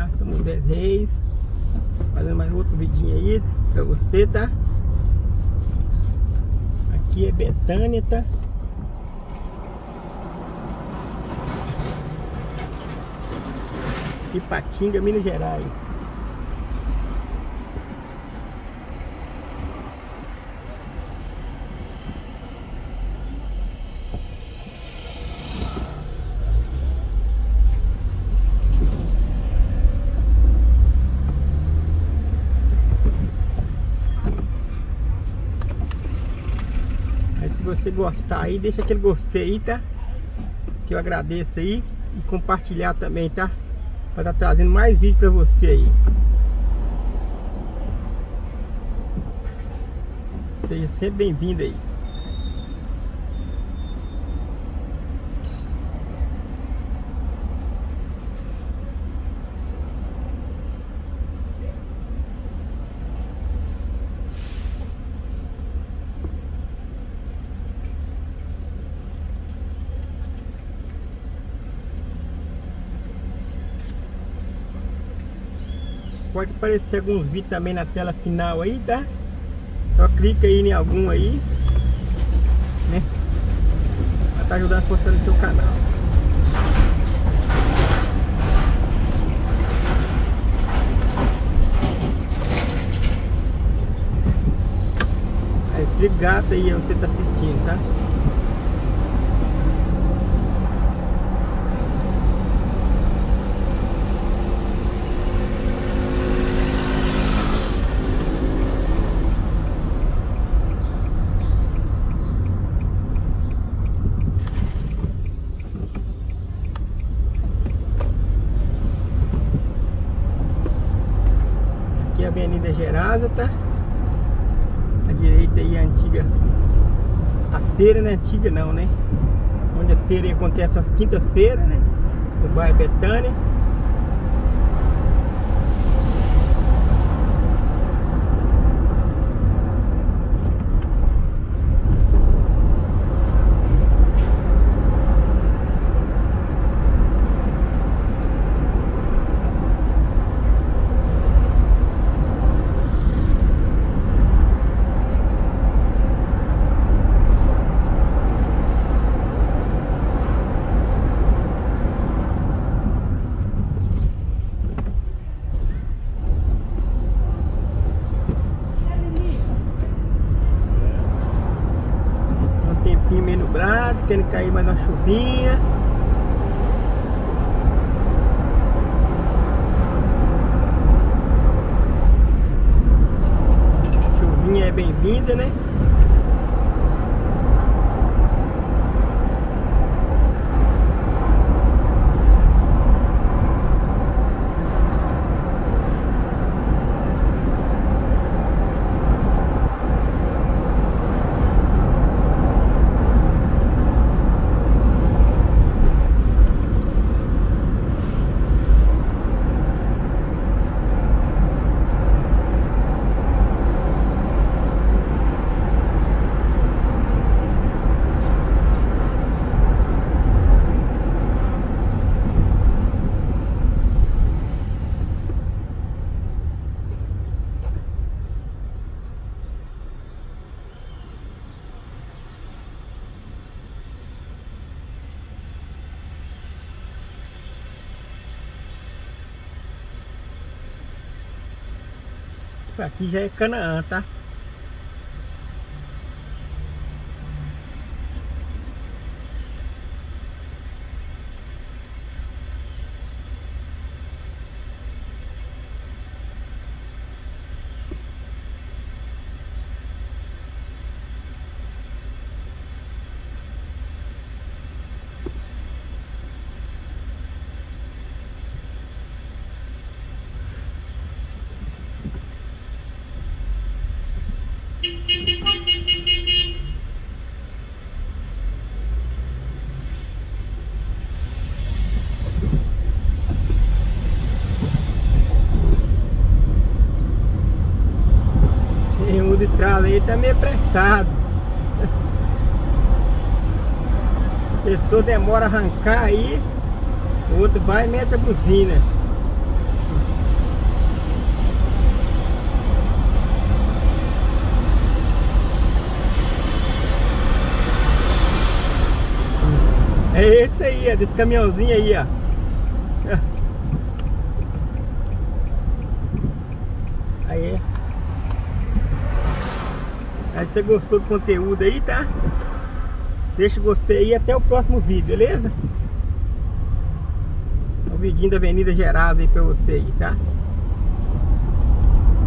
tá? Sou Moisés Reis, fazendo mais outro vidinho aí pra você, tá? Aqui é Betânia, tá? Ipatinga, Minas Gerais. Se você gostar aí, deixa aquele gostei aí, tá? Que eu agradeço aí. E compartilhar também, tá? Para estar trazendo mais vídeo pra você aí. Seja sempre bem-vindo aí. Pode aparecer alguns vídeos também na tela final aí, tá? Só clica aí em algum aí, né? Pra estar ajudando a fortalecer o canal. Aí, obrigado aí você tá assistindo, tá? Aqui é a Avenida Gerasa, tá? À direita aí a antiga, a feira, né? Antiga não, né? Onde a feira acontece às quinta-feiras, né? No bairro Betânia. Meio nublado, querendo cair mais uma chuvinha. Chuvinha é bem-vinda, né? Aqui já é Canaã, tá? O de trás aí tá meio apressado. A pessoa demora a arrancar aí, o outro vai e mete a buzina. É esse aí, ó, desse caminhãozinho aí, ó. Aí. Aí você gostou do conteúdo aí, tá? Deixa o gostei aí, até o próximo vídeo, beleza? O vidinho da Avenida Gerais aí pra você aí, tá?